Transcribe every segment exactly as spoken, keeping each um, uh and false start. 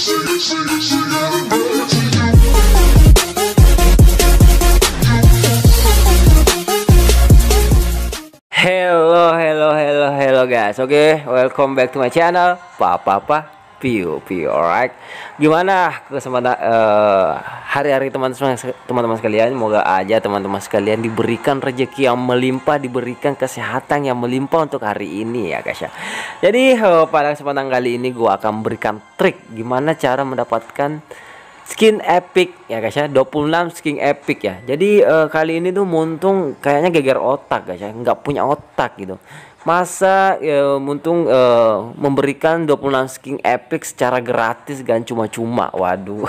Hello, hello, hello, hello guys. Oke, okay, welcome back to my channel. Papa, Papa, Piu, Piu, alright. Gimana kesempatan uh, hari-hari teman-teman teman-teman sekalian? Moga aja teman-teman sekalian diberikan rezeki yang melimpah, diberikan kesehatan yang melimpah untuk hari ini ya guys ya. Jadi uh, pada kesempatan kali ini gua akan berikan trik gimana cara mendapatkan skin epic ya guys ya, dua puluh enam skin epic ya. Jadi uh, kali ini tuh Muntung kayaknya geger otak guys ya, nggak punya otak gitu. Masa ya, Muntung uh, memberikan dua puluh enam skin epic secara gratis dan cuma-cuma. Waduh.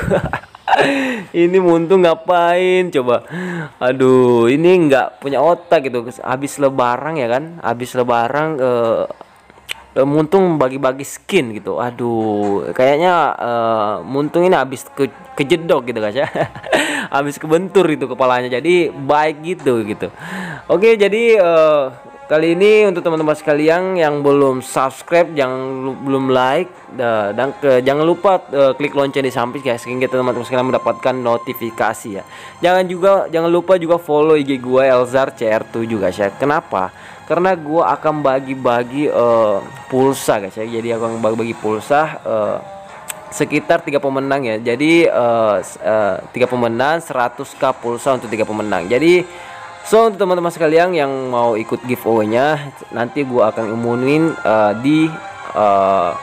Ini Muntung ngapain coba? Aduh, ini nggak punya otak gitu. Habis lebaran ya kan? Habis lebaran uh, Muntung bagi-bagi skin gitu. Aduh, kayaknya uh, Muntung ini habis ke kejedok gitu guys ya. Habis kebentur itu kepalanya. Jadi baik gitu gitu. Oke, jadi uh, kali ini untuk teman-teman sekalian yang belum subscribe, jangan belum like uh, dan ke, jangan lupa uh, klik lonceng di samping guys, sehingga teman-teman sekalian mendapatkan notifikasi ya. Jangan juga jangan lupa juga follow I G gue Elzar C R tujuh guys ya. Kenapa? Karena gue akan bagi-bagi uh, pulsa guys ya. Jadi aku akan bagi-bagi pulsa uh, sekitar tiga pemenang ya. Jadi uh, uh, tiga pemenang seratus k pulsa untuk tiga pemenang. Jadi so untuk teman-teman sekalian yang mau ikut giveaway-nya, nanti gue akan umumin uh, di uh,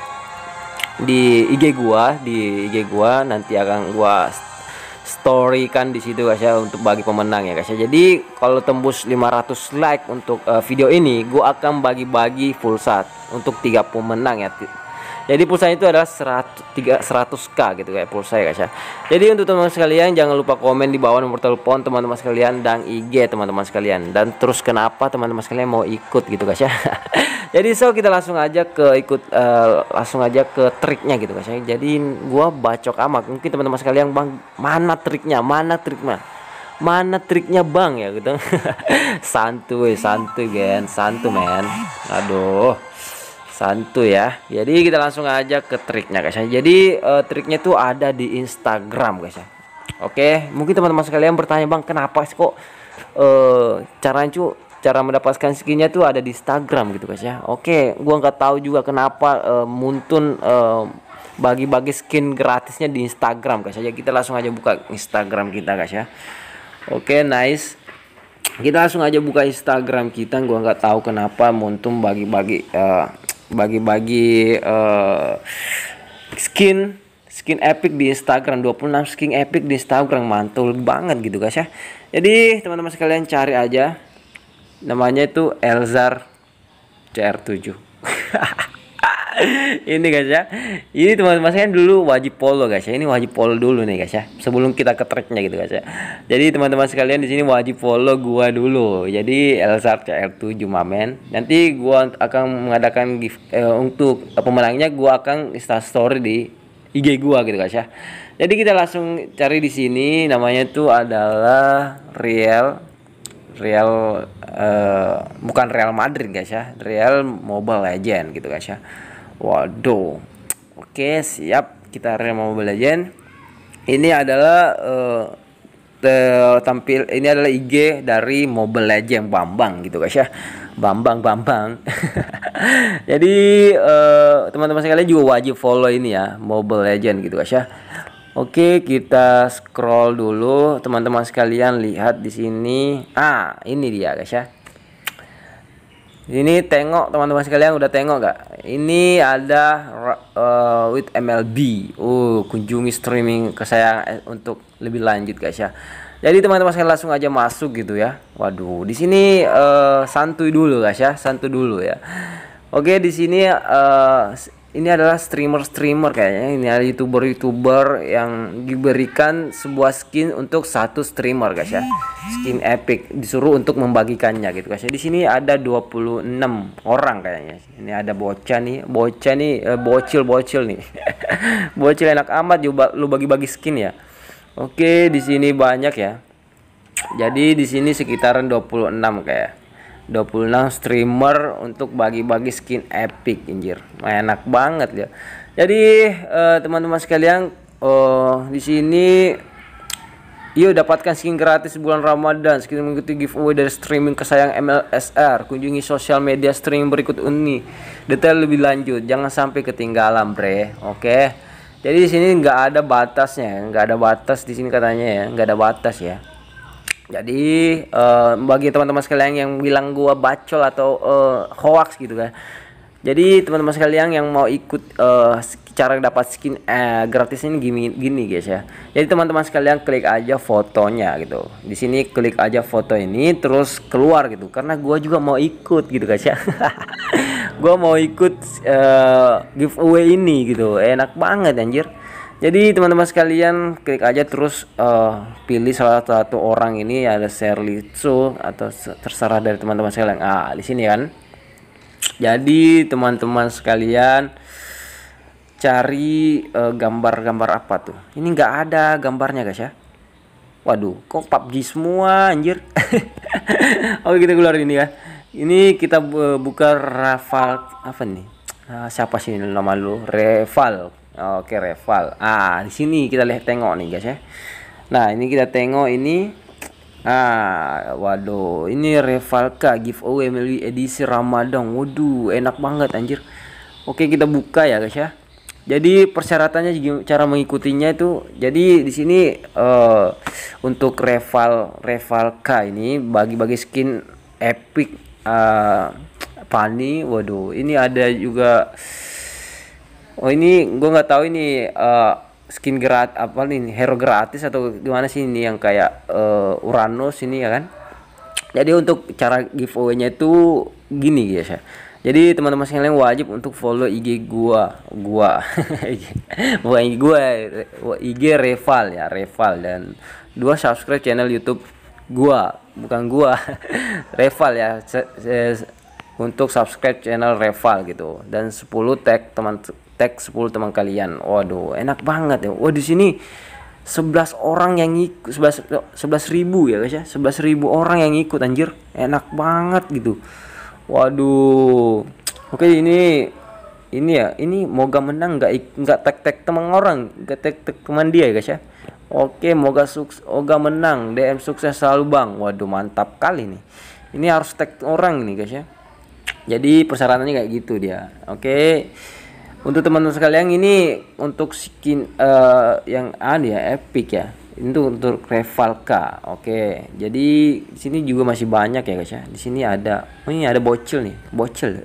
di I G gua, di I G gua nanti akan gua story kan di situ guys ya, untuk bagi pemenang ya guys ya. Jadi kalau tembus lima ratus like untuk uh, video ini, gua akan bagi-bagi pulsa untuk tiga pemenang ya. Jadi pulsa itu adalah seratus k gitu kayak pulsa ya guys ya. Jadi untuk teman-teman sekalian jangan lupa komen di bawah nomor telepon teman-teman sekalian dan I G teman-teman sekalian, dan terus kenapa teman-teman sekalian mau ikut gitu guys ya. Jadi so kita langsung aja ke ikut uh, langsung aja ke triknya gitu guys ya. Jadi gua bacok amat. Mungkin teman-teman sekalian, Bang, mana triknya? Mana triknya? Mana triknya Bang ya gitu. Santuy, santuy gen, santu men. Aduh. Santuy ya. Jadi kita langsung aja ke triknya guys ya. Jadi uh, triknya tuh ada di Instagram guys ya. Oke, mungkin teman-teman sekalian bertanya, Bang, kenapa sih kok uh, caranya cu cara mendapatkan skinnya tuh ada di Instagram gitu guys ya. Oke, gua nggak tahu juga kenapa uh, Muntun uh, bagi-bagi skin gratisnya di Instagram guys ya. Jadi kita langsung aja buka Instagram kita guys ya. Oke, nice. Kita langsung aja buka Instagram kita. Gua nggak tahu kenapa Muntun bagi-bagi uh, bagi-bagi uh, skin skin epic di Instagram, dua puluh enam skin epic di Instagram, mantul banget gitu guys ya. Jadi teman-teman sekalian cari aja, namanya itu Elzar C R tujuh. Ini guys ya. Ini teman-teman sekalian dulu wajib follow guys ya. Ini wajib follow dulu nih guys ya, sebelum kita ke tracknya gitu guys ya. Jadi teman-teman sekalian di sini wajib follow gua dulu. Jadi Elzar C R tujuh mamen. Nanti gua akan mengadakan gift eh, untuk pemenangnya, gua akan Insta story di I G gua gitu guys ya. Jadi kita langsung cari di sini, namanya itu adalah Real Real uh, bukan Real Madrid guys ya, Real Mobile Legend gitu guys ya. Waduh. Oke, siap. Kita Real Mobile Legend. Ini adalah uh, tampil ini adalah I G dari Mobile Legend Bambang gitu guys ya. Bambang Bambang. Jadi uh, teman-teman sekalian juga wajib follow ini ya, Mobile Legend gitu guys ya. Oke, kita scroll dulu teman-teman sekalian, lihat di sini. Ah, ini dia guys ya. Ini tengok teman-teman sekalian, udah tengok gak? Ini ada uh, with M L B. Uh, kunjungi streaming ke saya untuk lebih lanjut guys ya. Jadi teman-teman sekalian langsung aja masuk gitu ya. Waduh, di sini uh, santuy dulu guys ya, santuy dulu ya. Oke, di sini uh, ini adalah streamer-streamer kayaknya. Ini ada youtuber-youtuber yang diberikan sebuah skin untuk satu streamer guys ya. Skin epic, disuruh untuk membagikannya gitu guys ya. Di sini ada dua puluh enam orang kayaknya. Ini ada bocah nih, bocah nih, eh, bocil-bocil nih. Bocil enak amat juga lu bagi-bagi skin ya. Oke, di sini banyak ya. Jadi di sini sekitaran dua puluh enam kayak. dua puluh enam streamer untuk bagi-bagi skin epic anjir. Enak banget ya. Jadi eh, teman-teman sekalian, oh di sini yuk dapatkan skin gratis bulan Ramadan. Skin mengikuti giveaway dari streaming kesayang M L S R. Kunjungi sosial media streaming berikut ini. Detail lebih lanjut, jangan sampai ketinggalan, bre. Oke. Jadi di sini nggak ada batasnya, nggak ada batas di sini katanya ya, nggak ada batas ya. Jadi uh, bagi teman-teman sekalian yang bilang gua bacol atau uh, hoax gitu kan. Jadi teman-teman sekalian yang mau ikut uh, cara dapat skin uh, gratis ini gini, gini guys ya. Jadi teman-teman sekalian klik aja fotonya gitu. Di sini klik aja foto ini terus keluar gitu. Karena gua juga mau ikut gitu guys ya. Gua mau ikut uh, giveaway ini gitu. Enak banget anjir. Jadi teman-teman sekalian klik aja terus uh, pilih salah satu orang ini, ada Serlitsu atau terserah dari teman-teman sekalian. Ah, di sini kan. Jadi teman-teman sekalian cari gambar-gambar uh, apa tuh? Ini nggak ada gambarnya guys ya. Waduh, kok P U B G semua anjir. Oke, kita keluar ini ya. Ini kita uh, buka Raval apa nih? Uh, siapa sih nama lu? Reval. Oke, Reval. Ah, di sini kita lihat tengok nih guys ya. Nah, ini kita tengok ini. Ah, waduh, ini Revalka giveaway melalui edisi Ramadan. Waduh, enak banget anjir. Oke, kita buka ya guys ya. Jadi persyaratannya, cara mengikutinya itu, jadi di sini uh, untuk Reval Revalka ini bagi-bagi skin epic uh, funny. Waduh, ini ada juga. Oh, ini gue nggak tahu ini uh, skin gratis apa nih, hero gratis atau gimana sih ini yang kayak uh, Uranus ini ya kan. Jadi untuk cara giveaway-nya itu gini guys ya. Jadi teman-teman sekalian wajib untuk follow I G gua, gua, bukan I G gua, I G Reval ya, Reval, dan dua subscribe channel YouTube gua, bukan gua, Reval ya. Untuk subscribe channel Reval gitu, dan sepuluh tag teman tag sepuluh teman kalian. Waduh, enak banget ya. Wah, di sini sebelas orang yang ikut, sebelas sebelas ribu ya guys ya. sebelas ribu orang yang ikut anjir. Enak banget gitu. Waduh. Oke, ini ini ya, ini moga menang, nggak nggak tag-tag teman orang, nggak tag-tag teman dia ya guys ya. Oke, moga sukses, moga menang, D M sukses selalu bang. Waduh, mantap kali nih. Ini harus tag orang nih guys ya. Jadi persyaratannya kayak gitu dia. Oke. Untuk teman-teman sekalian, ini untuk skin uh, yang ada ya, epic ya. Ini tuh untuk Revalka. Oke. Jadi di sini juga masih banyak ya guys ya. Di sini ada, oh ini ada bocil nih, bocil.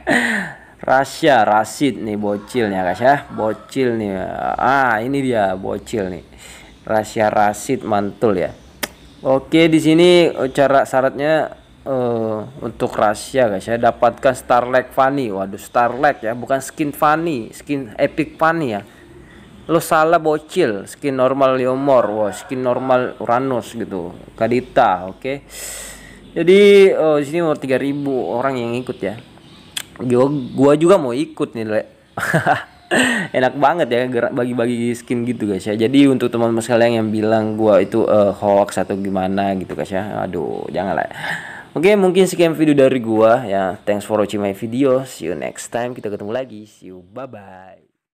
Rasya, Rasid nih bocilnya guys ya. Bocil nih. Ah, ini dia bocil nih. Rasya Rasid mantul ya. Oke, di sini cara syaratnya Uh, untuk rahasia guys ya, dapatkan Starlight Funny. Waduh, Starlight ya, bukan skin funny, skin epic funny ya. Lo salah bocil, skin normal Leomor, wah skin normal Uranus gitu, Kadita. Oke, okay. Jadi uh, di sini mau tiga ribu orang yang ikut ya. Gua, gua juga mau ikut nih le. Enak banget ya bagi-bagi skin gitu guys ya. Jadi untuk teman-teman sekalian yang bilang gua itu uh, hoax atau gimana gitu guys ya, aduh janganlah. Oke, mungkin sekian video dari gua ya. Thanks for watching my video. See you next time. Kita ketemu lagi. See you. Bye bye.